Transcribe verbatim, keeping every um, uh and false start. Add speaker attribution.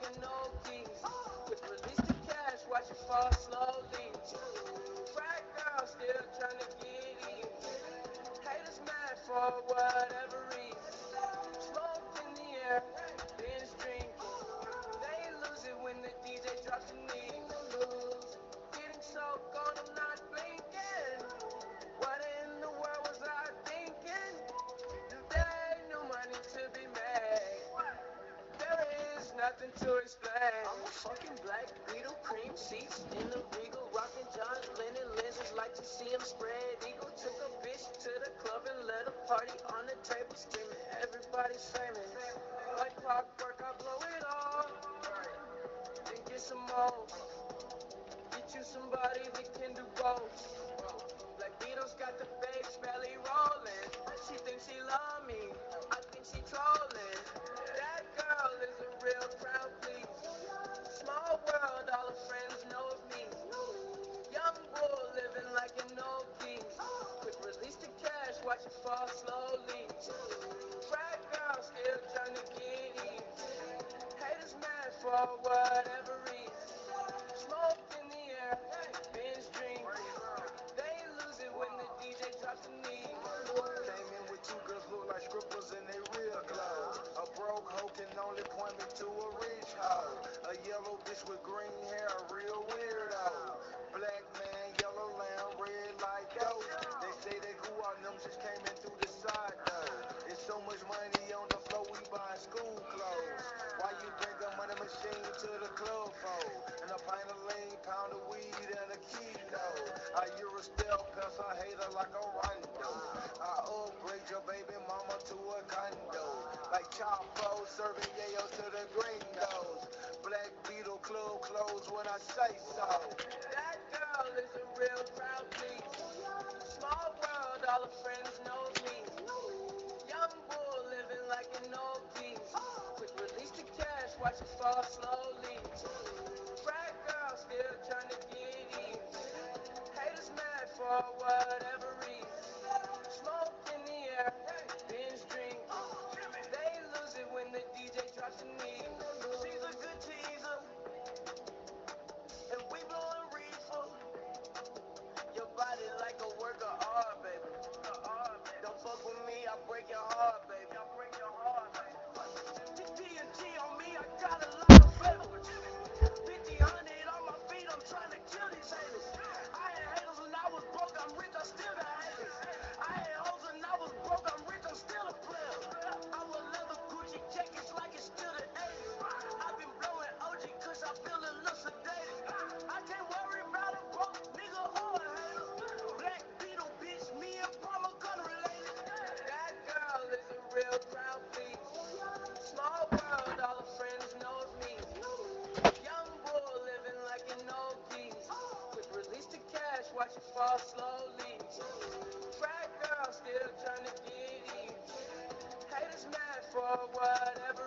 Speaker 1: an old keys. Quick release the cash, watch it fall slowly. Frat girl still trying to get in. Haters mad for whatever reason. Smoke in the air, binge drinking. They lose it when the D J drops the knee. Getting so gone, I'm not blinking. What in the world was I thinking? New day, new money to be made. There is nothing to explain. I'm a fucking black beetle, cream seats in the Regal, rocking John Lennon lenses, like to see him spread eagle. Took a bitch to the club and let a party on the table, screaming everybody's famous. Like clockwork, I blow it all, then get some more. Get you somebody that can do both. Black Beatles got the face belly rolling. She thinks she love me, I think she trolling. That girl is a real crowd, please. Small world, all her friends know of me. Young bull living like an old king. Quick release the cash, watch it fall slowly. Frat girl still trying to get in. Haters mad for whatever reason. Smoke in the air, binge drink. They lose it when the D J drops the knee.
Speaker 2: Came in with two girls look like scribbles in they real clothes. A broke hoe can only point me to a rich hoe. A yellow bitch with green hair, a real weirdo. Black man, yellow lamb, red like dope. They say they grew out them just came in through the side though. It's so much money on the floor, we buying school clothes. Why you bring a money machine to the club for? And a pint of lean, pound of weed, and a kilo. I Eurostel pass a hater like a rondo. I upgrade your baby mama to a condo. Like Chapo serving yayo to the gringos. Black Beetle club closed when I say so.
Speaker 1: That girl is a real crowd, please. Small world, all her friends know me. Young bull living like an old king. Quick release the cash, watch it fall slowly. Frat girl still trying to get in. Haters mad for whatever reason. Smoke in the air, binge drink. They lose it when the D J drops the knee. She's a good teaser, and we blowing reefer. Your body like a work of art, baby. Don't fuck with me, I break your heart, baby. I break your heart, baby. T N T on me, I got a lot of flavor. fifty hundred on my feet, I'm trying to kill these haters. I had haters when I was broke, I'm rich, I still got haters. I had hoes when I was broke, I'm rich, I'm still a player. I wear leather Gucci jackets like it's still the eighties. I've been blowing O G cause I feel a little sedated. I can't worry about a broke nigga or a hater. Black Beetle bitch, me and Palmer gun related. That girl is a real crowd, please. Small world, all her friends know of me. Young bull living like an old geese. Quick release the cash, watch it fall slowly. Frat girl still trying to get in. Haters mad for whatever